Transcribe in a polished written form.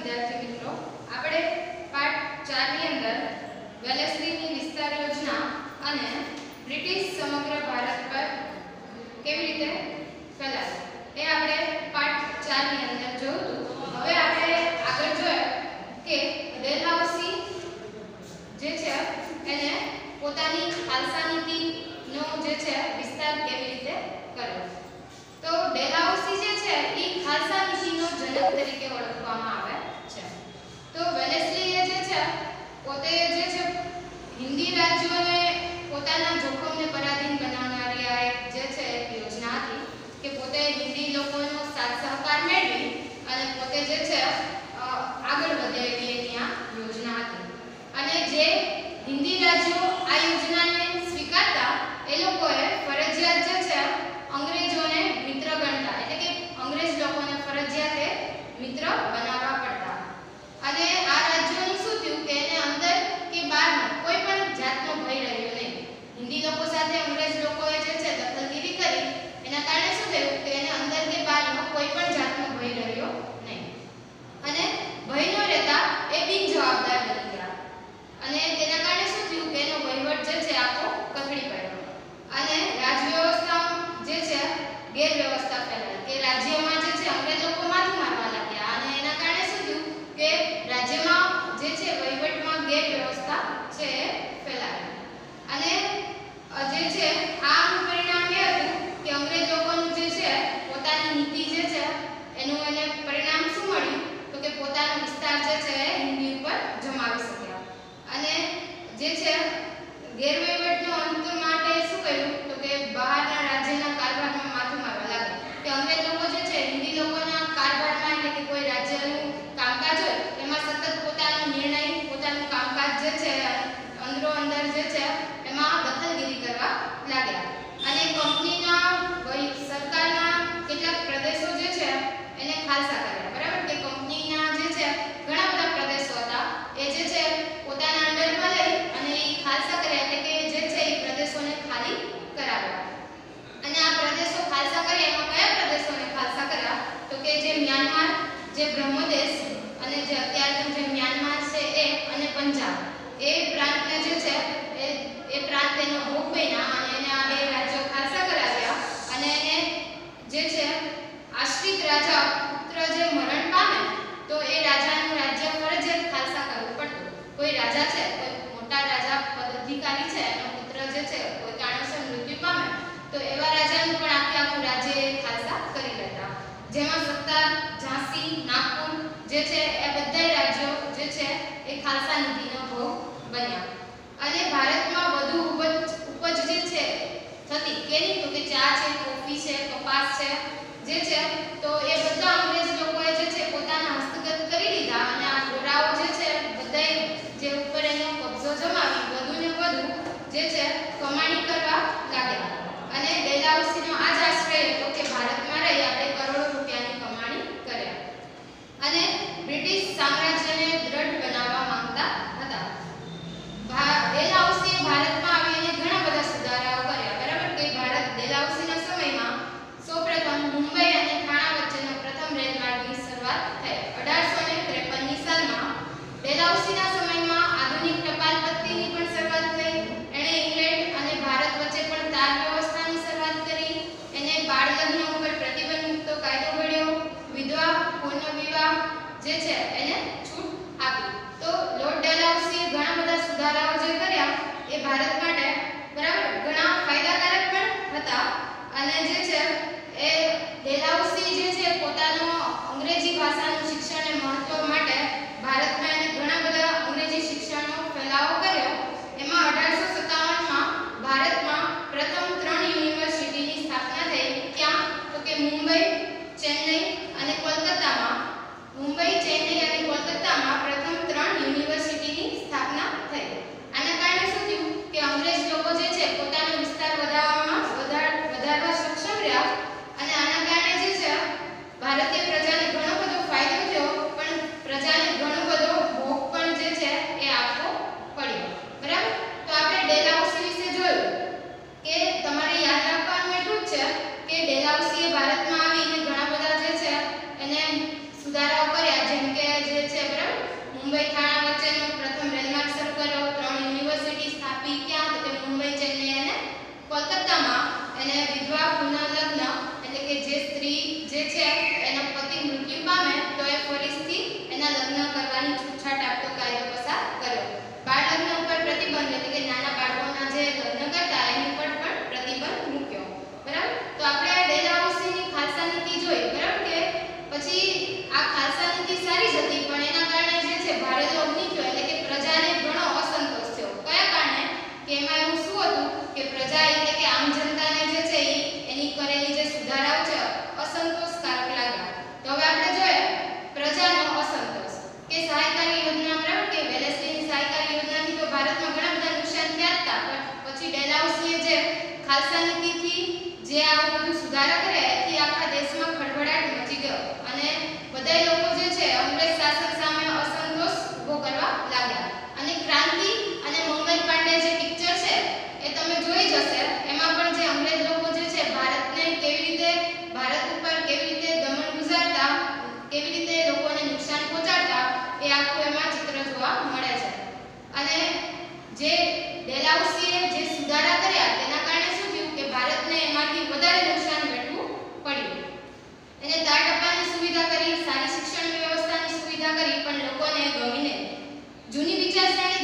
વિદ્યાર્થી મિત્રો, આપણે પાઠ 4 ની અંદર વેલેસ્લીની વિસ્તાર યોજના અને બ્રિટિશ સમગ્ર ભારત પર કેવી રીતે ફેલાવી એ આપણે પાઠ 4 ની અંદર જોયું. હવે આપણે આગળ જોયું કે ડેલહાઉસી જે છે એને પોતાની ખાલસા નીતિનો જે છે વિસ્તાર કેવી રીતે કર્યો. તો ડેલહાઉસી જે છે એ ખાલસા નીતિનો જનક તરીકે ઓળખવામાં આવે છે. તો વેલેસ્લીએ જે છે પોતે જે છે હિન્દી રાજ્યોને પોતાના જોખમને પરાધીન બનાવનારી આ એક જે છે યોજના હતી કે પોતે હિન્દી લોકોનો સાથ સહકાર મેળવી અને પોતે જે છે આગળ વધે એવી ત્યાં યોજના હતી. અને જે હિન્દી રાજ્યો આ યોજનાને સ્વીકારતા એ લોકોએ ફરજિયાત જે છે અંગ્રેજોને મિત્ર ગણતા, એટલે કે અંગ્રેજ લોકોને ફરજિયાત એ મિત્ર બનાવવા પડતા. અને આ રાજ્યોનું શું થયું કે એને અંદર કે બહારનો કોઈ પણ જાતનો ભય રહ્યો નહીં. હિન્દી લોકો સાથે અંગ્રેજ લોકોએ જે છે દખલગીરી કરી, એના કારણે શું થયું કે એને અંદર કે બહારનો કોઈ પણ જાતનો ભય રહ્યો નહીં. અને ભય ન રહેતા એ બિનજવાબદાર બની ગયા. અને તેના કારણે શું થયું કે એનો વહીવટ જે છે આખો કથળી પડ્યો. અને રાજવ્યવસ્થા જે છે ગેરવ્યવસ્થા ફેલાઈ કે રાજ્યમાં જે છે અંગ્રેજ લોકો માથું મારવા લાગ્યા. અને એના કારણે શું થયું કે રાજ્યમાં જે છે વહીવટમાં ગેરવ્યવસ્થા છે એ ફેલાઈ. અને જે છે આનું પરિણામ એ હતું કે અંગ્રેજ લોકોનું જે છે પોતાની નીતિ જે છે એનું એને પરિણામ શું મળ્યું તો કે પોતાનો વિસ્તાર જે છે એ હિન્દી ઉપર જમાવી શક્યા. અને જે છે ગેરવહીવટનો અંત માટે શું કર્યું તો કે બહારના રાજ્યના કારભારમાં માથું મારવા લાગ્યા. કે અંગ્રેજ લોકો જે છે હિન્દી લોકોના કારભારમાં, એટલે કે કોઈ રાજ્યનું કામકાજ હોય એમાં સતત પોતાનો નિર્ણય, પોતાનું કામકાજ જે છે અંદરો અંદર જે છે એમાં દખલગીરી કરવા લાગ્યા. અને કંપનીના સરકારના કેટલાક પ્રદેશો જે છે એને ખાલસા કર્યા. બરાબર, કે કંપનીના જે છે ઘણા બધા પ્રદેશો હતા એ જે છે પોતાના અંડરમાં લઈ અને એ ખાલસા કર્યા, એટલે કે જે છે એ પ્રદેશોને ખાલી કરાવ્યા. અને આ પ્રદેશો ખાલસા કર્યા, એમાં કયા પ્રદેશોને ખાલસા કર્યા તો કે જે મ્યાનમાર, જે બ્રહ્મદેશ અને જે અત્યારનો જે મ્યાનમાર છે એ અને પંજાબ, એ પ્રાંતને જે છે એ પ્રાંત એનો ભોગ બન્યા. અને એને આ બે રાજ્યો ખાલસા કરાવ્યા. અને એને જે છે આશ્રિત રાજા પુત્ર જે મરણ પામે તો એ રાજાનું રાજ્ય ફરજિયાત ખાલસા કરવું પડતું. કોઈ રાજા છે, કોઈ મોટા રાજા પદાધિકારી છે, એનો પુત્ર જે છે કોઈ કારણસર મૃત્યુ પામે તો એવા રાજાનું પણ આખું રાજ્ય ખાલસા કરી લેતા. જેમાં સત્તા, ઝાંસી, નાગપુર જે છે એ બધા રાજ્યો જે છે એ ખાલસા નીતિનો ભોગ બન્યા. અને ભારતમાં વધુ ઉપજ જે છે થતી કેની તો કે ચા છે, કોફી છે, કપાસ છે જે છે તો એ બધા અંગ્રેજ લોકોએ જે છે પોતાના હસ્તગત કરી લીધા. અને આ ગોરાઓ જે છે બધાય જે ઉપર એનો કબજો જમાવી વધુ ને વધુ જે છે કમાણી કરવા લાગ્યા. અને ડેલહાઉસીનો આ જ આશ્રય હતો કે ભારતમાં રહી આપણે કરોડો રૂપિયાની કમાણી કર્યા. અને બ્રિટિશ સામ્રાજ્યને દ્રઢ બનાવવા માંગતા હતા. ડેલહાઉસીએ ભારતમાં આવીને ઘણા બધા સુધારાઓ કર્યા. બરાબર, કે ભારત ડેલહાઉસીના સમયમાં સૌપ્રથમ મુંબઈ અને થાણા વચ્ચેનો પ્રથમ રેલમાર્ગની શરૂઆત થઈ 1853ની સાલમાં. ડેલહાઉસીના સમયમાં આધુનિક ટપાલ પત્તીની પણ શરૂઆત થઈ. એણે ઇંગ્લેન્ડ અને ભારત વચ્ચે પણ તાર વ્યવસ્થાની શરૂઆત કરી. એને બાળ લગ્ન ઉપર પ્રતિબંધ મૂકતો કાયદો ઘડ્યો. વિધવા પુનર્વિવાહ જે છે એને છૂટ આપી. તો લોર્ડ ખાલસા નીતિથી જે આવું બધું સુધારા કર્યા એથી આખા દેશમાં ખળભળાટ મચી ગયો અને બધા લોકો જે છે અંગ્રેજ શાસન સામે અસંતોષ ઊભો કરવા લાગ્યા અને ક્રાંતિ અને મંગલ પાંડે જે પિક્ચર છે એ તમે જોઈ જ હશે. એમાં પણ જે અંગ્રેજ લોકો જે છે ભારતને કેવી રીતે ભારત ઉપર કેવી રીતે દમન ગુજારતા, કેવી રીતે લોકોને નુકસાન પહોંચાડતા એ આખું એમાં ચિત્ર જોવા મળે છે. અને જે ડેલહાઉસીએ જે સુધારા કર્યા તેના કારણે શું થયું કે ભારતને એમાંથી વધારે નુકસાન વેઠવું પડ્યું. એને તાર ટપાલની સુવિધા કરી, સારી શિક્ષણ વ્યવસ્થાની સુવિધા કરી, પણ લોકોને ગમી નહીં. જૂની વિચારસરણી